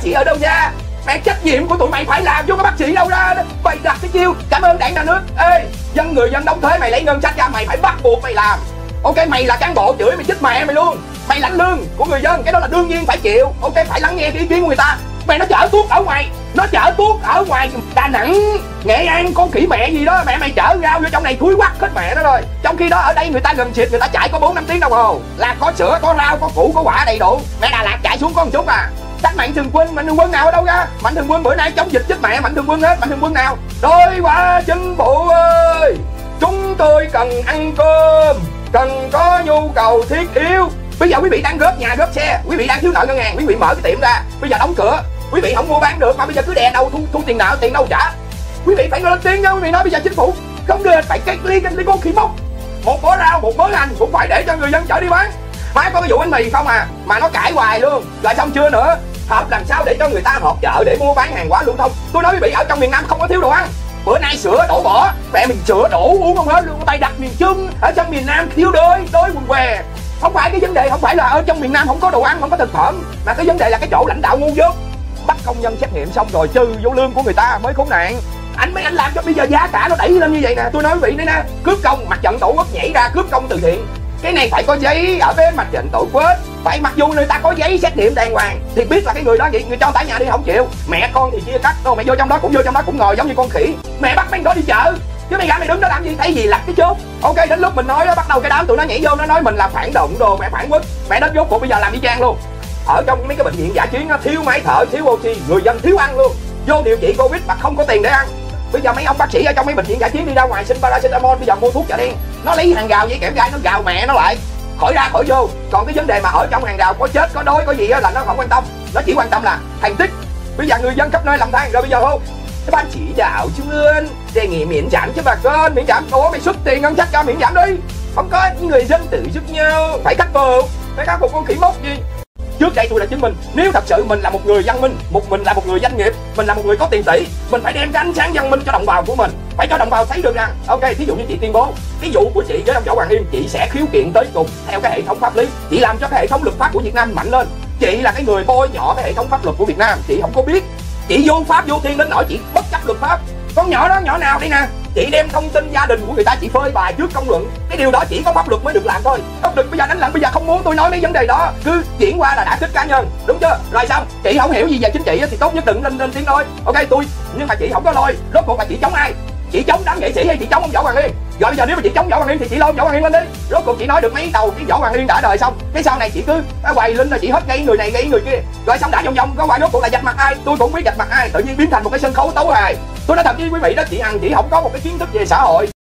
sĩ ở đâu ra? Mẹ, trách nhiệm của tụi mày phải làm chứ có bác sĩ đâu ra. Bày đặt cái chiêu cảm ơn đảng nhà nước. Ê, người dân đóng thuế, mày lấy ngân sách ra, mày phải bắt buộc mày làm. Ok, mày là cán bộ chửi mày chích mẹ mày luôn. Mày lãnh lương của người dân, cái đó là đương nhiên phải chịu. Ok, phải lắng nghe cái ý kiến của người ta. Mày nó chở thuốc ở ngoài, Đà Nẵng, Nghệ An, con khỉ mẹ gì đó, mẹ mày chở rau vô trong này thúi quắc hết mẹ nó rồi. Trong khi đó ở đây người ta gần xịt, người ta chạy có 4-5 tiếng đồng hồ là có sữa, có rau, có củ, có quả đầy đủ. Mẹ Đà Lạt chạy xuống có một chút à. Cách Mạnh Thường Quân nào ở đâu ra? Mạnh Thường Quân bữa nay chống dịch chết mẹ Mạnh Thường Quân hết. Mạnh Thường Quân nào? Đối qua chính phủ ơi, chúng tôi cần ăn cơm, cần có nhu cầu thiết yếu. Bây giờ quý vị đang góp nhà góp xe, quý vị đang thiếu nợ ngân hàng, quý vị mở cái tiệm ra, bây giờ đóng cửa, quý vị không mua bán được mà bây giờ cứ đè đầu thu tiền nợ, tiền đâu trả. Quý vị phải lên tiếng nha, quý vị nói bây giờ chính phủ không được, phải cách ly con khỉ mốc. Một bó rau, một mớ hành cũng phải để cho người dân chở đi bán. Mai có cái vụ bánh mì không à, mà nó cãi hoài luôn. Rồi xong chưa nữa, họp làm sao để cho người ta họp chợ để mua bán hàng hóa lưu thông. Tôi nói quý vị ở trong miền Nam không có thiếu đồ ăn. Bữa nay sữa đổ bỏ, mẹ mình sữa đổ uống không hết luôn. Tay đặt miền Trung, ở trong miền Nam thiếu đôi quần què. Không phải cái vấn đề không phải là ở trong miền Nam không có đồ ăn, không có thực phẩm, mà cái vấn đề là cái chỗ lãnh đạo ngu dốt. Bắt công nhân xét nghiệm xong rồi trừ vô lương của người ta mới khốn nạn. Mấy anh làm cho bây giờ giá cả nó đẩy lên như vậy nè. Tôi nói quý vị đấy nè, cướp công, mặt trận tổ quốc nhảy ra cướp công từ thiện. Cái này phải có giấy ở bên mặt trận tổ quốc, phải mặc dù người ta có giấy xét nghiệm đàng hoàng thì biết là cái người đó vậy, người cho tại nhà đi không chịu. Mẹ con thì chia cắt, mẹ vô trong đó cũng ngồi giống như con khỉ. Mẹ bắt mấy đó đi chợ chứ mày ra mày đứng đó làm gì, thấy gì lặt cái chốt. Ok, đến lúc mình nói đó, bắt đầu cái đám tụi nó nhảy vô, nó nói mình là phản động đồ, mẹ phản quốc. Mẹ đến rốt cuộc bây giờ làm y chang luôn. Ở trong mấy cái bệnh viện dã chiến nó thiếu máy thở, thiếu oxy, người dân thiếu ăn luôn. Vô điều trị Covid mà không có tiền để ăn. Bây giờ mấy ông bác sĩ ở trong mấy bệnh viện dã chiến đi ra ngoài xin paracetamol, bây giờ mua thuốc chợ đen, nó lấy hàng rào với kẽm gai nó gào mẹ nó lại, khỏi ra khỏi vô. Còn cái vấn đề mà ở trong hàng rào có chết có đói có gì đó là nó không quan tâm, nó chỉ quan tâm là thành tích. Bây giờ người dân khắp nơi làm than rồi, bây giờ không cái ban chỉ đạo trung ương đề nghị miễn giảm cho bà con, miễn giảm. Ủa mày xuất tiền ngân sách cho miễn giảm đi, không có người dân tự giúp nhau, phải khắc phục con khỉ mốc gì. Trước đây tôi đã chứng minh, nếu thật sự mình là một người văn minh, mình là một người doanh nghiệp, mình là một người có tiền tỷ, mình phải đem cái ánh sáng văn minh cho đồng bào của mình, phải cho đồng bào thấy được rằng ok, thí dụ như chị tuyên bố cái vụ của chị với ông Võ Hoàng Yên, chị sẽ khiếu kiện tới cùng theo cái hệ thống pháp lý, chị làm cho cái hệ thống luật pháp của Việt Nam mạnh lên. Chị là cái người bôi nhọ cái hệ thống pháp luật của Việt Nam, chị không có biết, chị vô pháp vô thiên đến nỗi chị bất chấp luật pháp. Con nhỏ đó nhỏ nào đây nè, chị đem thông tin gia đình của người ta chị phơi bày trước công luận, cái điều đó chỉ có pháp luật mới được làm thôi. Không được bây giờ đánh lận, bây giờ không muốn tôi nói mấy vấn đề đó, cứ chuyển qua là đả kích cá nhân, đúng chưa? Rồi xong chị không hiểu gì về chính trị thì tốt nhất đừng lên tiếng nói. Ok tôi, nhưng mà chị không có lôi, rốt cuộc là chị chống ai? Chị chống đám nghệ sĩ hay chị chống ông Võ Hoàng Yên? Rồi bây giờ nếu mà chị chống Võ Hoàng Yên thì chị lôi Võ Hoàng Yên lên đi. Rốt cuộc chị nói được mấy đầu cái Võ Hoàng Yên đã đời xong, cái sau này chị cứ quay lên là chị hết gây người này gây người kia, rồi xong đã vòng có quay rốt cuộc là vạch mặt ai? Tôi cũng biết vạch mặt ai, tự nhiên biến thành một cái sân khấu tấu hài. Tôi nói thật với quý vị đó, chị Hằng chị không có một cái kiến thức về xã hội.